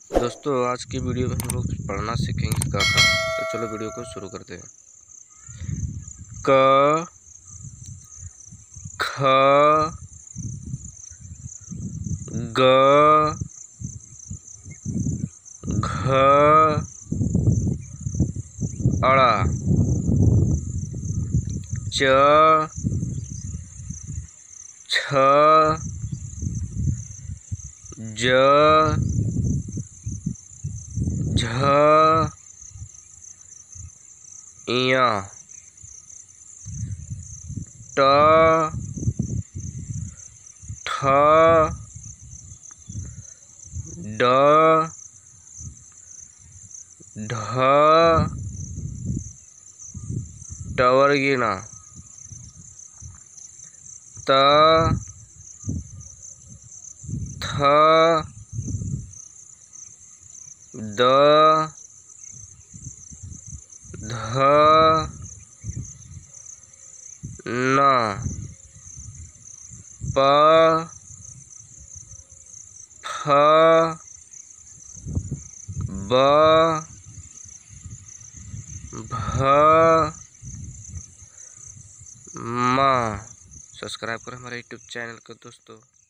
दोस्तों आज की वीडियो में हम लोग पढ़ना सीखेंगे क का। तो चलो वीडियो को शुरू करते हैं। क ख ग घ अड़ा च छ ज झ ञ ट ठ ड ढ टवर्गिना त थ द ध न प फ ब भ म। सब्सक्राइब करें हमारे यूट्यूब चैनल को दोस्तों।